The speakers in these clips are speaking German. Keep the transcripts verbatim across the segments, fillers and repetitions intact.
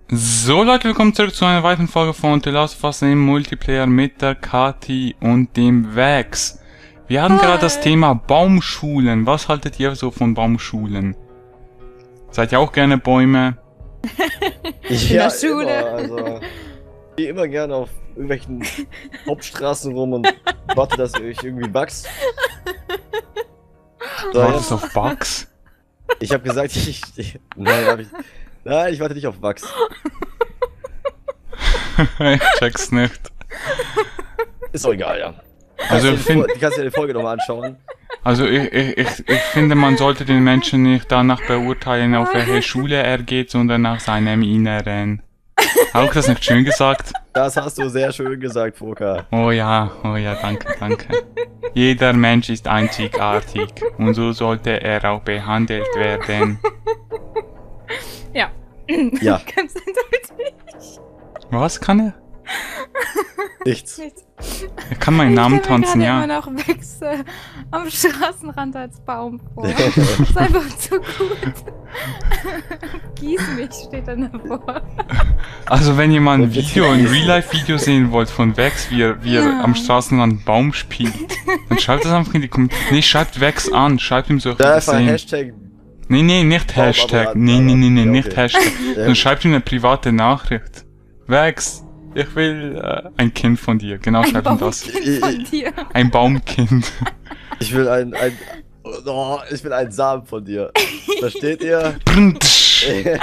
So Leute, willkommen zurück zu einer weiteren Folge von The Last of Us im Multiplayer mit der Kathi und dem Vex. Wir hatten gerade das Thema Baumschulen. Was haltet ihr so von Baumschulen? Seid ihr auch gerne Bäume? Ich In ja, der Schule. Immer, also, ich gehe immer gerne auf irgendwelchen Hauptstraßen rum und warte, dass ich irgendwie wachs. So, Wartest jetzt, auf Bugs? ich habe gesagt, ich, ich nein, hab ich, nein, ich warte nicht auf Wachs. Ich check's nicht. Ist doch egal, ja. Also ich Du finde, kannst dir die Folge nochmal anschauen. also ich, ich, ich, ich finde, man sollte den Menschen nicht danach beurteilen, auf welche Schule er geht, sondern nach seinem Inneren. Habe ich das nicht schön gesagt? Das hast du sehr schön gesagt, Foka. Oh ja, oh ja, danke, danke. Jeder Mensch ist einzigartig und so sollte er auch behandelt werden. Ja. Ja. Kannst du damit nicht? Was kann er? Nichts. Er kann meinen Namen tanzen, Ich ja. immer noch Wex äh, am Straßenrand als Baum vor. Das ist einfach zu gut. Gieß mich, steht dann davor. Also wenn ihr mal ein Video, ein Real-Life-Video sehen wollt von Vex, wie er, wie er Ja. am Straßenrand einen Baum spielt, dann schreibt das einfach in die Kommentare. Nee, schreibt Vex an, schreibt ihm so, ich will Da das einfach sehen. Hashtag. Nee, nee, nicht Baum, Hashtag. aber- Nee, nee, nee, nee, ja, nicht okay. Hashtag. Ja. Dann schreibt ihm eine private Nachricht. Vex, ich will äh, ein Kind von dir. Genau, Ein schreibt ihm das. Baumkind von dir. Ein Baumkind. Ich will ein, ein, oh, ich will einen Samen von dir. Versteht ihr? Brntsch. Wie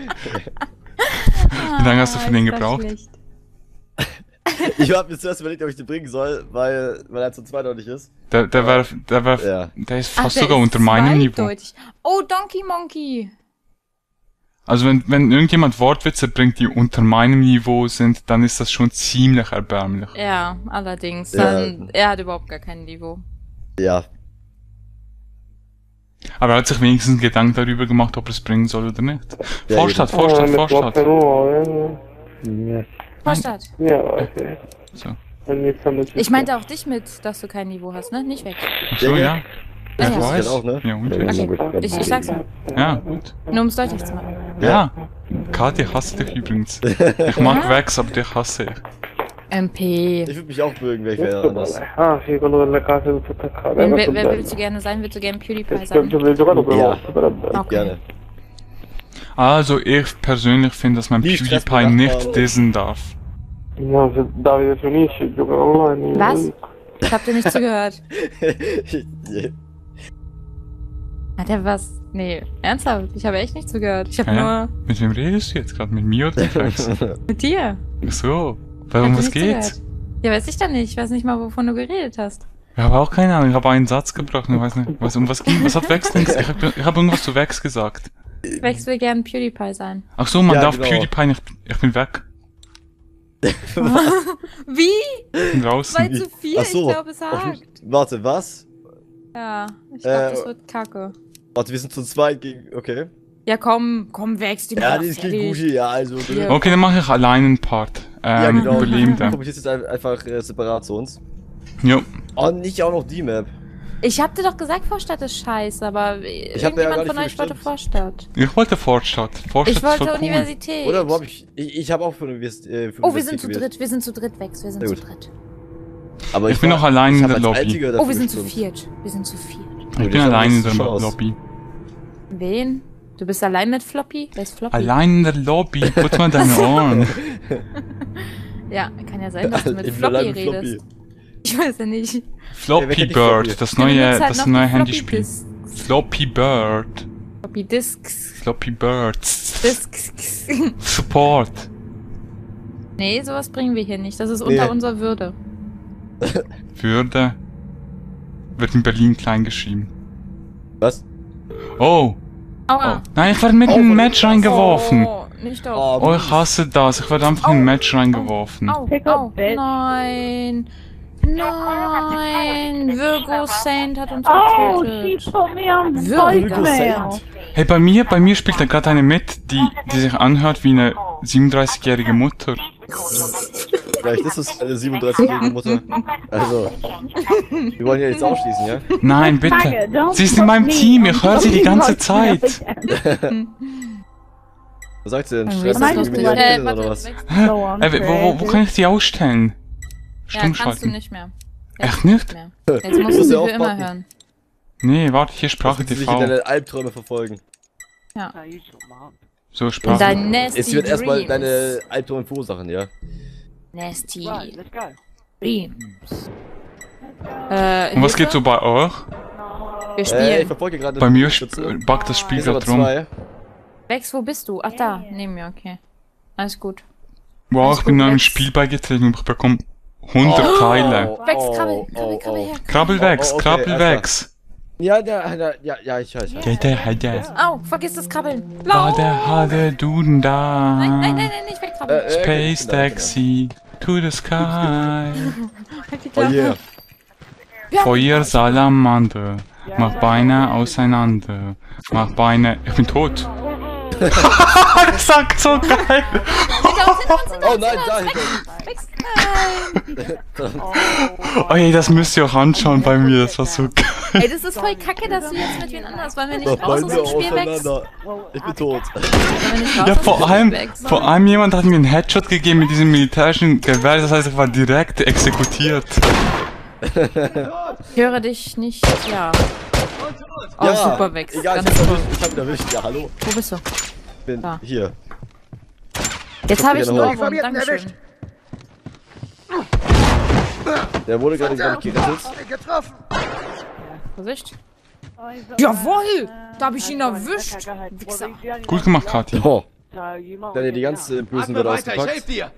lange hast du für den Ah, ist das gebraucht? schlecht. Ich hab mir zuerst überlegt, ob ich den bringen soll, weil, weil er zu zweit noch nicht ist. Der, der war, der war, Ja. der ist Ach, fast der sogar ist unter meinem Niveau. zweideutig. Oh, Donkey Monkey. Also wenn, wenn irgendjemand Wortwitze bringt, die unter meinem Niveau sind, dann ist das schon ziemlich erbärmlich. Ja, allerdings. Ja. Dann, er hat überhaupt gar kein Niveau. Ja. Aber er hat sich wenigstens Gedanken darüber gemacht, ob er es bringen soll oder nicht. Ja, Vorstadt, eben. Vorstadt, Ah, Vorstadt. Yes. Vorstadt. Ja, okay. So. Dann jetzt haben wir Ich meinte auch dich mit, dass du kein Niveau hast, ne? Nicht weg. Ach so, ja. Ja, Ich ja. weiß. Auch, ne? Ja, und Ja, jetzt? okay. Ich, ich sag's nur. Ja, gut. Nur um es deutlich zu machen. Ja. Kathi hasst dich übrigens. Ich mag Ja? Vex, aber dich hasse ich. M P. Ich würde mich auch mögen, wenn ich wäre anders. Ah, sì, quello delle case tutto attaccato. Wen, wer, wer willst du gerne sein? Willst du gerne PewDiePie sein? Io avrei giocato per Ja. vostro, però bello. Okay. Gerne. Also ich persönlich finde, dass man Nie Stress PewDiePie mit nicht Nachbarn. dissen darf. No, se Davide si unisce, gioca online. io Was? lo dico. Ich hab dir nicht zugehört. Ja. Hat er was? Nee, ernsthaft? Ich habe echt nicht zugehört. Ich habe Ja. Mit wem redest du jetzt gerade? Mit mir oder mit Vex? nur mit dir. Ach so. Ich Warum, hab dir was nicht geht's? zugehört. Ja, weiß ich dann nicht. Ich weiß nicht mal, wovon du geredet hast. Ich habe auch keine Ahnung. Ich habe einen Satz gebracht und ich weiß nicht, was, um was ging. Was hat Vex denn gesagt? Ich habe ich hab irgendwas zu Vex gesagt. Vex will gerne PewDiePie sein. Ach so, man Ja, darf genau. PewDiePie nicht. Ich bin weg. Wie? Ich bin draußen. Zwei zu vier? Ach so. Ich glaube, es hakt. Warte, was? Ja, ich glaube, Äh, das wird kacke. Warte, wir sind zu zweit gegen. Okay. Ja, komm, komm, Vex, die Ja, macht die ist gegen fertig. Gucci, ja, also. Ja. Okay, dann mache ich allein einen Part. Ähm, Ja, genau. Überlebender. Komm, ich jetzt ein- einfach äh, separat zu uns. Jo. Oh, nicht auch noch die Map. Ich hab dir doch gesagt, Vorstadt ist scheiße, aber Ich hab ja gar irgendjemand nicht von für euch wollte gestimmt. Vorstadt. Ich wollte Vorstadt. Vorstadt Ich ist voll wollte cool. Universität. Oder wo hab ich. Ich, ich habe auch für Universität. Äh, für Oh, wir sind Universität zu gewählt. dritt, wir sind zu dritt, Vex, wir sind Sehr zu gut. dritt. Aber Ich bin war- noch allein ich in hab der als Lobby. Einziger Oh, dafür wir sind zu gestimmt. viert. Wir sind zu viert. Ich Ja, bin das hat allein in nichts der zur Chance. Lobby. Wen? Du bist allein mit Floppy? Wer ist Floppy? Allein in der Lobby. Putz mal deine Ohren. Ja, kann ja sein, dass du mit Ich bin Floppy allein mit redest. Floppy. Ich weiß ja nicht. Ey, wer Floppy kennt die Bird. Floppy? Das Ja, du neue, nutzt halt das noch neue die Handyspiel. Floppy Floppy Bird. Floppy Disks. Floppy Birds. Disks. Support. Nee, sowas bringen wir hier nicht. Das ist Nee. unter unserer Würde. Würde. Wird in Berlin klein geschrieben. Was? Oh. Oh. Aua. Nein, ich werde mit Oh, in ein von Match hinten. reingeworfen. Oh, nicht doch. Oh, ich hasse das. Ich werde einfach in ein Match reingeworfen. Au, au, nein. Nein. Virgo Saint hat uns Oh, getötet. schieß mir am Virgo Voicemail. Hey, bei mir, bei mir spielt da gerade eine mit, die, die sich anhört wie eine siebenunddreißigjährige Mutter. Vielleicht ist es eine siebenunddreißigjährige Mutter. Also. Wir wollen ja jetzt ausschließen, ja? Nein, bitte. Danke, don't Sie ist in meinem fuck me. Team, ich höre sie die ganze Voicemail Zeit. again. Was sagst du denn? Dann Stress ist das irgendwie mit lustig. deinen Äh, Kindern warte, oder was? Wex- Hä? So on Äh, wo, wo, wo kann ich die ausstellen? Ja, Stumm kannst du schalten. nicht mehr. Echt nicht? mehr. Jetzt musst Musst du du sie für aufpassen. immer hören. Nee, warte, hier Sprache Dass sie dich T in V. deine Albträume verfolgen. Ja. So, In Sprache. deinen nasty Es wird erstmal Dreams. deine Albträume verursachen, ja. Nasty Right, let's go. Dreams. Äh, Und was Hilfe? geht so bei euch? Wir Äh, ich spielen. verfolge gerade Bei mir Schütze. sp- backt das Spiel Hier sind aber gerade rum. zwei. Wex, wo bist du? Ach, da, neben mir, okay. Alles gut. Wow, Alles ich bin gut, neuem Wex. Spiel beigetreten und ich bekomme hundert Oh, Teile. Wex, oh, krabbel, oh, krabbel, krabbel oh. her. Krabbelwex, Oh, oh, okay, Krabbelwex. Ja, ja, ja, ja, ja, ich weiß. Ja. Ja, der hat der. Au, vergiss das Krabbeln. War Lauf! der hatte Duden da. Nein, nein, nein, nein, nicht wegkrabbeln. Äh, äh, Space genau, genau. Taxi to the sky. Halt die Oh Klappe. yeah. Feuer Salamander. Mach Beine auseinander. Mach Beine. Ich bin tot. Sagt so geil. Hinter uns, hinter uns, hinter Oh uns, nein, hinter da uns. hinter. Wex, nein. Oh ey, das müsst ihr auch anschauen bei mir. Das war so geil. Ey, das ist voll kacke, dass du jetzt mit wen anders, wollen wir nicht Mach raus aus Beine dem Spiel, Wex? auseinander. Ich bin tot. Wollen wir nicht raus Ja, aus vor dem allem, Spiel, Wex? vor allem jemand hat mir einen Headshot gegeben mit diesem militärischen Gewehr. Das heißt, ich war direkt exekutiert. Ich höre dich nicht, ja. Oh, Ja, super, Wex. Egal, ich Ganz hab toll. erwischt. Ich hab ihn erwischt. Ja, hallo. Wo bist du? Ich bin Da. hier. Jetzt hab habe ich dich einen erwischt. Ohrwurm, dankeschön. Der wurde gerade gar nicht gerettet. Vorsicht. Jawohl! Da habe ich ihn erwischt. Wichser. Gut gemacht, Kathi. Oh, So you might dann ja die ganze Bösen wird ausgepackt. dir.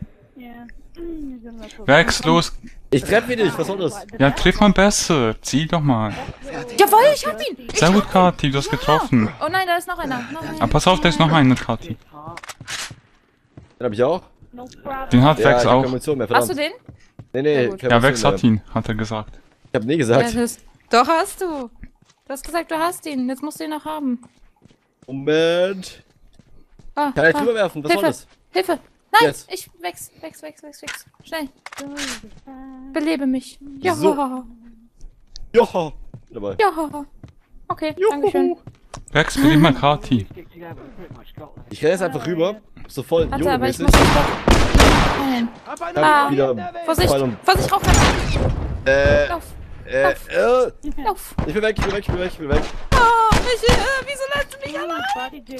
Wex, los. Ich treffe ihn nicht, was soll das? Ja, triff mal besser. Ziel doch mal. Jawohl, ich hab ihn! Ich Sehr hab gut, Kathi, du hast getroffen. Oh nein, da ist noch einer. Noch einer. Aber pass auf, da ist noch einer, Kathi. Den hab ich auch. Den hat Ja, Wex ich hab auch. keine Munition mehr, Hast du verdammt. den? Nee, nee, Ja, gut. keine Ja, Wex Munition hat mehr. ihn, hat er gesagt. Ich hab nie Ja, gesagt. das ist- Doch, hast du. Du hast gesagt, du hast ihn. Jetzt musst du ihn noch haben. Moment. Ah, Kann ich ah. drüber werfen? Was soll Hilfe! das? Hilfe! Nein! Jetzt. Ich wex, wex, wex, wex, wex. Schnell! Belebe mich. Ja. So. Joho. Dabei. Ja. Okay, Juhu. dankeschön. Wex, belieb mal Kathi. Ich renn jetzt einfach rüber. So voll Warte, aber ich muss Junge-mäßig. doch. Nein. Hab Ah. wieder Vorsicht! Pfeil und- Vorsicht, rauf! Äh, Lauf! äh, äh. Lauf! Ich bin weg, ich bin weg, ich bin weg, ich bin weg. Oh, ich, äh, wieso lässt du mich allein?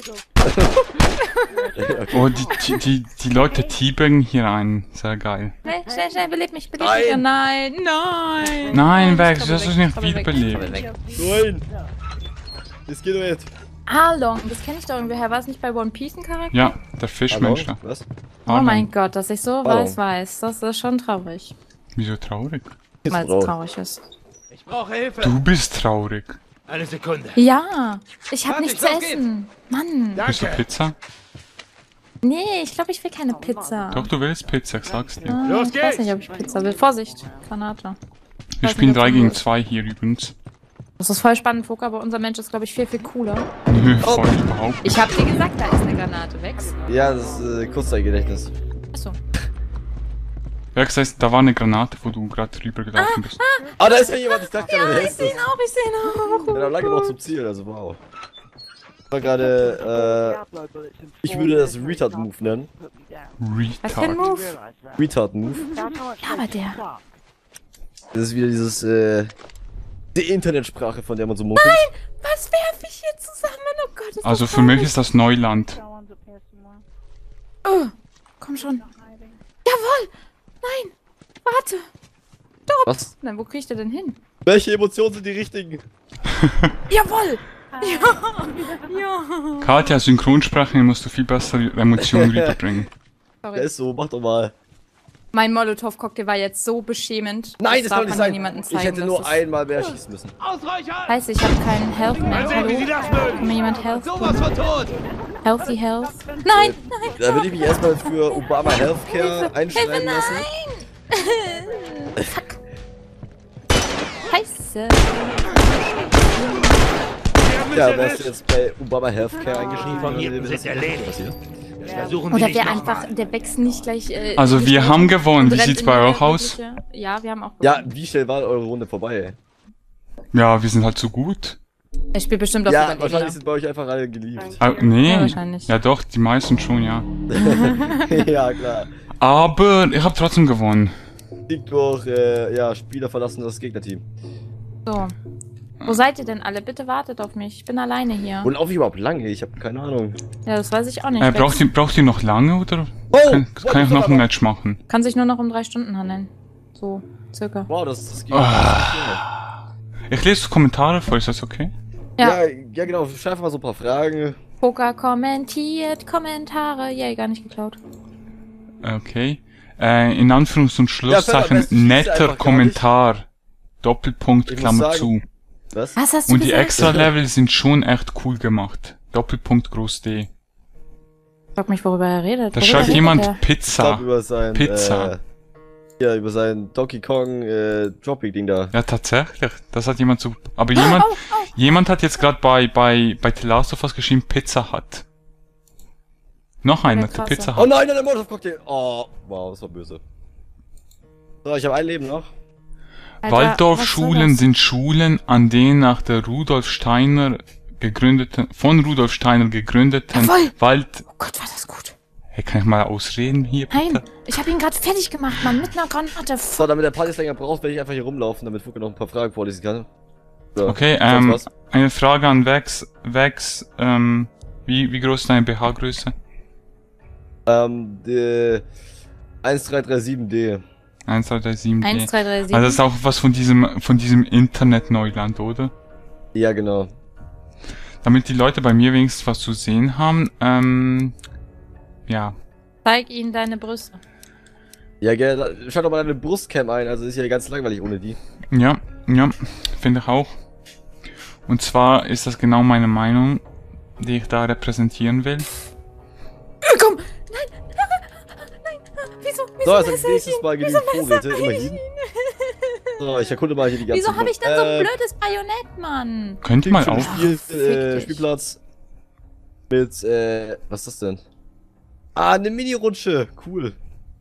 Okay. Oh, die, die, die, die Leute teabagen hier ein. Sehr geil. Schnell, schnell, schnell, beleb mich, beleb Nein. mich. Oh, nein, nein. Nein, Ich Wex, krabbel das ist weg, nicht ich krabbel weg, wiederbelebt. ich krabbel weg. Nein. Das geht doch jetzt. Arlong, das kenne ich doch irgendwoher. War es nicht bei One Piece ein Charakter? Ja, der Fischmensch da. Was? Oh mein Gott, dass ich so Arlong. weiß, weiß. Das ist schon traurig. Wieso traurig? Ist Weil es Frau. traurig ist. Ich brauche Hilfe. Du bist traurig. Eine Sekunde. Ja, ich habe Warte, nichts zu los geht's. essen. Mann. Willst du Danke. Pizza? Nee, ich glaube, ich will keine Pizza. Doch, du willst Pizza, ich sag's dir. Ah, Los ich weiß geht's. nicht, ob ich Pizza will. Vorsicht, Granate. Wir weiß spielen nicht, ob drei du gegen willst. zwei hier übrigens. Das ist voll spannend, Foka, aber unser Mensch ist, glaube ich, viel, viel cooler. Nö, Oh. voll überhaupt. Ich habe dir gesagt, da ist eine Granate. Wex. Ja, das ist äh, Kurzzeitgedächtnis. Achso. Wex, das heißt, da war eine Granate, wo du gerade drüber gelaufen bist. Ah, da ist ja jemand, ich dachte gerade, der Ich ist sehe das. ihn auch, ich sehe ihn Der auch. war lange noch zum Ziel, also wow. Ich war gerade, äh, ich würde das Retard-Move nennen. Was für ein Retard. Move? Retard-Move. Ja, aber der. Das ist wieder dieses, äh, die Internetsprache, von der man so munkelt. Was werfe ich hier zusammen? Oh Gott, ist Also das für mich traurig. ist das Neuland. Oh, komm schon. Jawohl! Nein! Warte! Was? Nein, wo kriegt er denn hin? Welche Emotionen sind die richtigen? Jawohl! Ja! Ja! Katja, Synchronsprechen musst du viel bessere Emotionen rüberbringen. Der Sorry. ist so, mach doch mal. Mein Molotow-Cocktail war jetzt so beschämend. Nein, das darf kann nicht man sein. niemandem Ich zeigen, hätte dass nur es- einmal mehr schießen müssen. Ausreicher! Scheiße, ich habe keinen Health mehr. Mal sehen, wie Sie Hallo? das mögen. Kann mir jemand Health Sowas geben? von tot! Healthy Health? Nein! Nein! Da würde ich mich erstmal für Obama Healthcare einschreiben Hilfe, lassen. nein! Fuck! Scheiße! Ja, wärst du jetzt bei Obama Healthcare eingeschrieben, Von hier dann wäre das sind erledigt. passiert. Versuchen Sie Oder nicht der nochmal. einfach, der wächst nicht gleich. Äh, Also nicht wir durch haben und gewonnen. Wie rennt sieht's in bei die euch aus? übliche- Ja, wir haben auch Ja, gewonnen. wie schnell war eure Runde vorbei? Ja, wir sind halt so gut. Ich spiele bestimmt auf Ja, Überleben. wahrscheinlich sind bei euch einfach alle geliebt. Ah, nee. Ja, wahrscheinlich. Ja doch, die meisten schon, ja. Ja, klar. Aber ich habe trotzdem gewonnen. Sieg durch, äh, ja, Spieler verlassen das Gegnerteam. So. Wo seid ihr denn alle? Bitte wartet auf mich. Ich bin alleine hier. Wo laufe ich überhaupt lange? Ich habe keine Ahnung. Ja, das weiß ich auch nicht. Äh, Wex. braucht, ihr, braucht ihr noch lange oder Oh, kann, kann ich noch ein Match machen? Kann sich nur noch um drei Stunden handeln. So, circa. Wow, das, das geht. Ah. Ich lese Kommentare vor, ist das okay? Ja. Ja, ja genau, schreib einfach mal so ein paar Fragen. Poker kommentiert, Kommentare. Yay, gar nicht geklaut. Okay. Äh, in Anführungs- und Schlusszeichen Ja, Finn, am besten schießt du netter einfach gar Kommentar. Doppelpunkt, Ich muss Klammer sagen- zu. Was? Was hast du Und die gesagt? Extra-Level sind schon echt cool gemacht. Doppelpunkt, Groß D. Frag mich, worüber er redet. Da Worüber schreibt redet jemand er? Ich glaub, Pizza. über sein, Pizza. Äh, ja, über sein Donkey Kong äh, Dropping-Ding da. Ja, tatsächlich. Das hat jemand so... Aber jemand, Oh, oh. jemand hat jetzt gerade bei, bei, bei The Last of Us geschrieben, Pizza Hut. Noch einer, der krasse. Pizza Oh Hut. nein, der Molotov-Cocktail! Oh, wow, das war böse. So, ich habe ein Leben noch. Alter, was soll Waldorfschulen das? sind Schulen, an denen nach der Rudolf Steiner gegründeten, von Rudolf Steiner gegründeten Jawohl. Wald... Oh Gott, war das gut. Hey, kann ich mal ausreden hier, bitte? Nein, ich habe ihn gerade fertig gemacht, Mann. Mit einer Granate. So, damit der Part jetzt länger braucht, werde ich einfach hier rumlaufen, damit Fuke noch ein paar Fragen vorlesen kann. So, Okay, sonst ähm, was? eine Frage an Vex. Vex, ähm, wie, wie groß ist deine B H-Größe? Ähm, die eins drei drei sieben D. eins, zwei, drei, sieben D. eins, zwei, drei, sieben. Also das ist auch was von diesem, von diesem Internet-Neuland, oder? Ja, genau. Damit die Leute bei mir wenigstens was zu sehen haben, ähm, ja. Zeig ihnen deine Brüste. Ja, gell, schau doch mal deine Brustcam ein, also ist ja ganz langweilig ohne die. Ja, ja, finde ich auch. Und zwar ist das genau meine Meinung, die ich da repräsentieren will. Äh, komm! Nein! Nein! Wieso? So, Wieso jetzt messer als ich nächstes ihn? mal Wieso genügend messer Vorräte, ich immerhin. ihn? So, ich erkunde mal hier die ganze Wieso habe ich denn so äh, ein blödes Bajonett, Mann? Könnt ihr mal Für den auf... Spiel, Ach, fick äh, dich. Spielplatz mit, äh, was ist das denn? Ah, eine Mini-Rutsche, cool.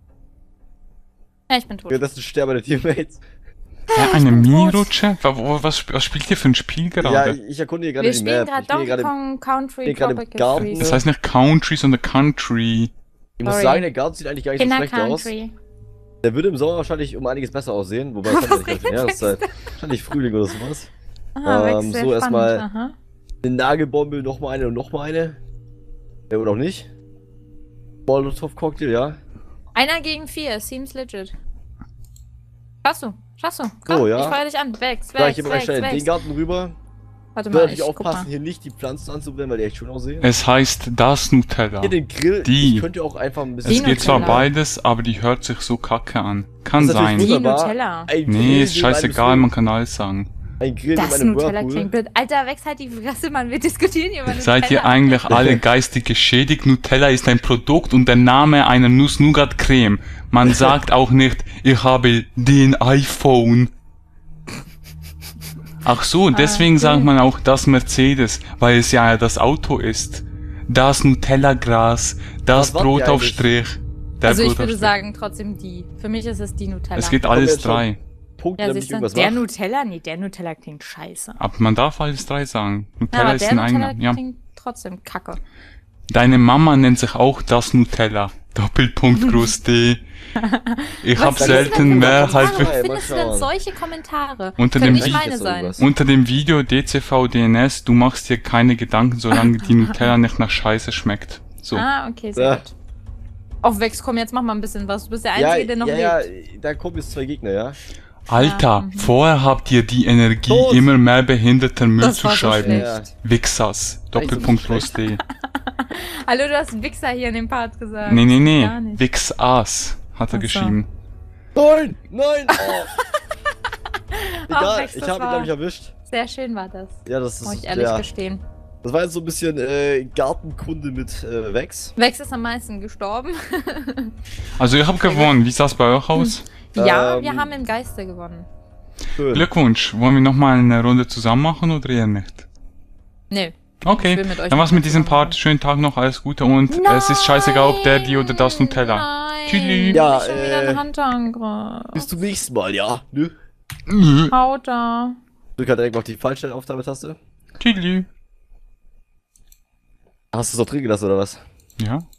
Ja, ich bin tot. Ja, das sind sterbende Teammates. Hä, eine bin tot. Mini-Rutsche? Wa- wo- Was, was spielt ihr für ein Spiel Ja, gerade? ich erkunde hier gerade Wir die spielen Map. gerade Ich bin hier Donkey gerade, Kong Country bin gerade im Tropical Garten. Freeze. Das heißt nicht Country, sondern Country. ich muss Sorry. sagen, der Garten sieht eigentlich gar nicht so Kinder schlecht aus. Country. Der würde im Sommer wahrscheinlich um einiges besser aussehen, wobei es Was hat ja nicht mehr Jahreszeit. Wahrscheinlich Frühling oder sowas. Ah, Ähm, Wex, sehr so spannend. erstmal- Aha. Eine Nagelbombe, nochmal eine und nochmal eine. Ja, oder auch nicht. Molotov-Cocktail, ja. Einer gegen vier, seems legit. Schaffst du, schaffst du. Komm, Oh, ja. ich feuer dich an. Wex, Da ich Wex, gehe mal Wex, schnell in den Wex. Garten rüber. Warte Soll mal, natürlich ich guck aufpassen, mal. hier nicht die Pflanzen anzubrennen, weil die echt schön aussehen. Es heißt das Nutella. Hier den Grill, Die. ich könnte auch einfach ein bisschen... Es Die geht zwar Nutella. beides, aber die hört sich so kacke an. Kann Das ist natürlich sein. Die wunderbar. Nutella. Ein Grill Nee, ist neben einem scheißegal, Swing- man kann alles sagen. Ein Grill Das neben einem Nutella Whirlpool. klingt blöd. Alter, Wex halt die Fresse, Mann. Wir diskutieren hier über Nutella. Seid ihr eigentlich alle geistig geschädigt? Nutella ist ein Produkt und der Name einer Nuss-Nougat-Creme. Man sagt auch nicht, ich habe den iPhone. Ach so, deswegen okay. sagt man auch das Mercedes, weil es ja das Auto ist. Das Nutella-Gras, das Was wollt ihr Brotaufstrich. Der Also ich würde Brotaufstrich. sagen, trotzdem die. Für mich ist es die Nutella. Es geht Kommt alles jetzt schon. drei. Punkte, Ja, damit ich siehst du, irgendwas der mache. Nutella? Nee, der Nutella klingt scheiße. Aber man darf alles drei sagen. Ja, Nutella aber ist der ein Nutella eigener. Ja. klingt trotzdem kacke. Deine Mama nennt sich auch das Nutella. Doppelpunkt Groß D. Ich hab Was ist denn selten für mehr Kommentare? halt Ey, Warum mal findest du denn schauen. solche Kommentare? Unter Können dem nicht Video- meine Jetzt sein. irgendwas. unter dem Video D C V D N S, du machst dir keine Gedanken, solange die Nutella nicht nach Scheiße schmeckt. So. Ah, okay, sehr Ja. gut. Auf Wex, komm, jetzt mach mal ein bisschen was. Du bist der Ja, Einzige, der noch ja, lebt. ja, da kommen jetzt zwei Gegner, ja. Alter, Ja, mhm. vorher habt ihr die Energie, Tot. immer mehr behinderten Müll Das zu war so schreiben. schlecht. Ja. Wichsers. Doppelpunkt Groß D. Hallo, du hast Wichser hier in dem Part gesagt. Nee, nee, nee. Gar nicht. Wixas, hat er Ach so. geschrieben. Nein! Nein! Oh. Ach, Egal, Wex, ich das habe ihn, war- glaube ich, erwischt. Sehr schön war das. Ja, das Muss ist, ich ehrlich ja, gestehen. das war jetzt so ein bisschen äh, Gartenkunde mit äh, Wex. Wex ist am meisten gestorben. Also ich hab gewonnen. Wie sah's bei euch aus? Ja, Ähm, wir haben im Geiste gewonnen. Schön. Glückwunsch. Wollen wir nochmal eine Runde zusammen machen oder eher nicht? Nö. Okay, Ich will mit euch dann war's mit nicht diesem zusammen Part. Schönen Tag noch, alles Gute und es ist scheißegal, ob der, die oder das Nutella. Nein, Tschüssi. Ja, ich hab wieder äh, einen Handangriff. Bis zum nächsten Mal, ja. Ne? Nö. Haut da. Drück halt direkt noch die Fallstellenaufnahmetaste. Tschüss. Hast du es noch drin gelassen, oder was? Ja.